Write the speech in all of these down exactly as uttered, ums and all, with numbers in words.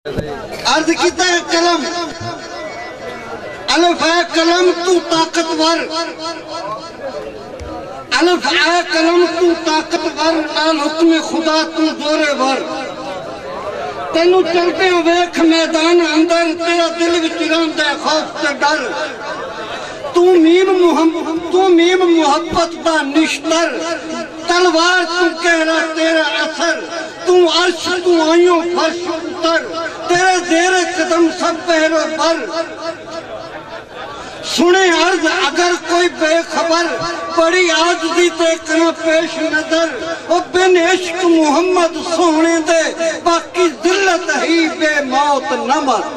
عرض کیتا ہے کلم الف اے کلم تو طاقتور الف اے کلم تو طاقتور نال حکم خدا تو دورے ور تینو چلتے ویکھ میدان اندر تیرا دل وچ رہندا ہے خوف تے ڈر تو میم محمد تو میم محبت دا نشتر تلوار تو کہرا تیرا اثر تو عرش تو آئیوں فرش اتر تیرے زیر قدم سب پہرو پر سنے عرض اگر کوئی بے خبر بڑی عاجزی تے کنا پیش نظر او بن عشق محمد سونے دے باقی ذلت ہی بے موت نمر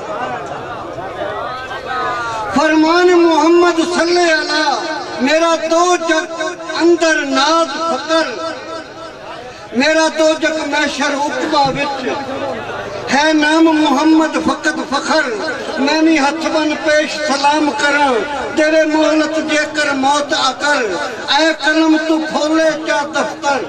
فرمان محمد صلی اللہ میرا دو جگ اندر ناز فقر میرا دو جگ محشر عقبہ وچ ہے نام محمد فقط فخر میں نہیں ہتھ بن پیش سلام کراں تیرے مہلت جے کر موت اکر اے قلم تو پھولے چا دفتر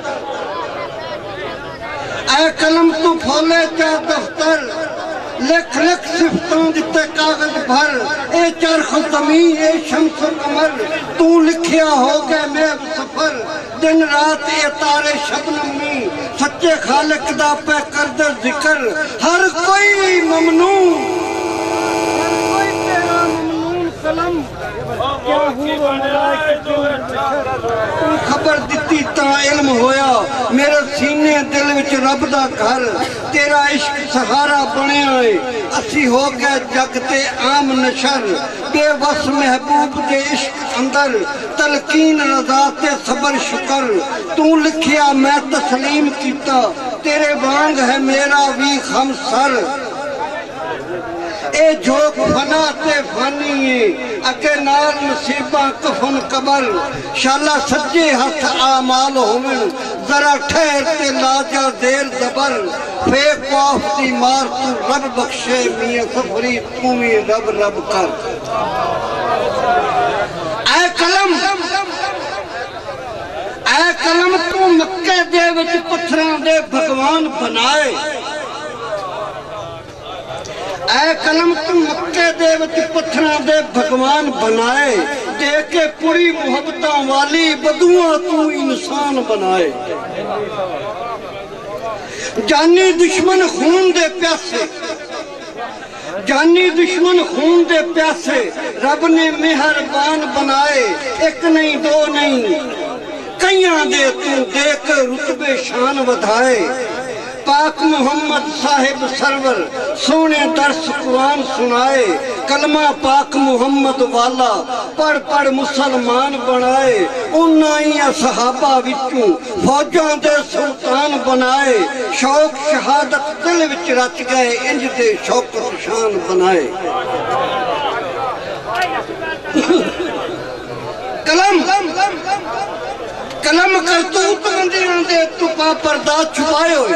اے قلم تو پھولے چا دفتر لکھ لکھ صفتوں جتے کاغذ بھر اے چرخ زمین اے شمس و قمر تو لکھیا ہو گئے میب سفر دن رات اے تارے شبنم میں سچے خالق دا پہ کرد ذکر ہر کوئی ممنون ہر کوئی تیرا ممنون قلم کیا ہوا ملائکہ خبر دیتی تا علم ہویا میرے سینے دل وچ رب دا گھر تیرا عشق سہارا بنے آئے اسی ہو گئے جگ تے عام نشر بے وس محبوب دے عشق اندر تلقین رضا تے صبر شکر تو لکھیا میں تسلیم کیتا تیرے وانگ ہے میرا وی خم سر اے جھوک فنا تے فانی ہے اکے نال نصیباں کفن قبر شالا سجے ہتھ آمال ہومن ذرا ٹھہر تے لاجا دیر زبر فیق واف دی مار تو رب بخشے میاں سفری تو می رب رب کر اے قلم اے قلم تو مکہ دے وچ پتھراں دے بھگوان بنائے اے قلم تو مکہ دے وچ پتھراں دے بھگوان بنائے دے کے پوری محبتاں والی بدوآں تو انسان بنائے جانی دشمن خون دے پیاسے جانی دشمن خون دے پیاسے رب نے مہربان بنائے ایک نہیں دو نہیں کئیاں دے تو دیکھ رتبے شان ودھائے پاک محمد صاحب سرور سونے درس قرآن سنائے کلمہ پاک محمد والا پڑھ پڑھ مسلمان بنائے انہاں صحابہ وچوں فوجاں دے سلطان بنائے شوق شہادت دل وچ رچ گئے انج دے شوکت شان بنائے کلم کلم کرتوت بندیاں دے تو پا پردہ چھپائے ہوئے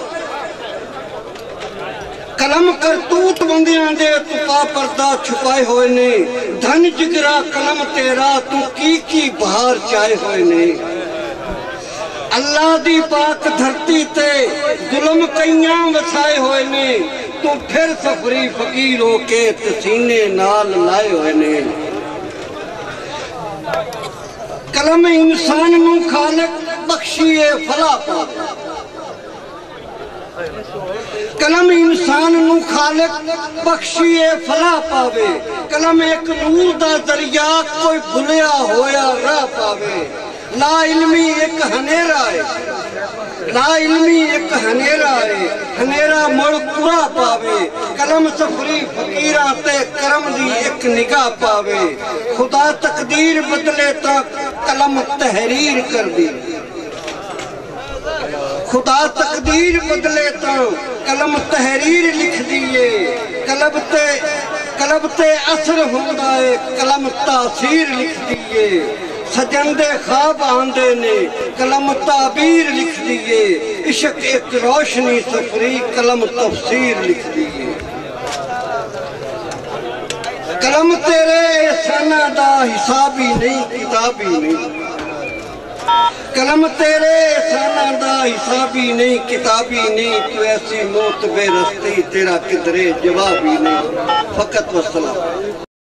کلم کرتوت بندیاں دے تو پا پردہ چھپائے ہوئے نے دھن جگرا کلم تیرا تو کی کی بہار چائے ہوئے نے اللہ دی پاک دھرتی تے ظلم کئیاں وسائے ہوئے نے تو پھر سفری فقیر ہو کے تسینے نال لائے ہوئے نے کلم انسان نو خالق بخشیے فلا پا کلم انسان نو خالق بخشیے فلا پاوے کلم ایک نور دا دریا کوئی بھلیا ہویا راہ پاوے لا علمی ایک ہنیرا ہے لا علمی ایک ہنیرا ہے ہنیرا مڑ پورا پاوے کلم سفری فقیرہ تے کرم دی ایک نگاہ پاوے خدا تقدیر بدلے تا کلم تحریر کر دی خدا تقدیر بدلے تا کلم تحریر لکھ دیئے قلب تے قلب تے اثر ہوندائے کلم تاثیر لکھ دیئے سجن دے خواب آندے نے کلم تعبیر لکھ دیئے عشق ایک روشنی سفری کلم تفسیر لکھ دیئے کلم تیرے احسانہ دا حسابی نہیں کتابی نہیں کلم تیرے سانہ دا حسابی نہیں کتابی نہیں تو ایسی موت بے رستی تیرا کدرے جوابی نہیں فقط والسلام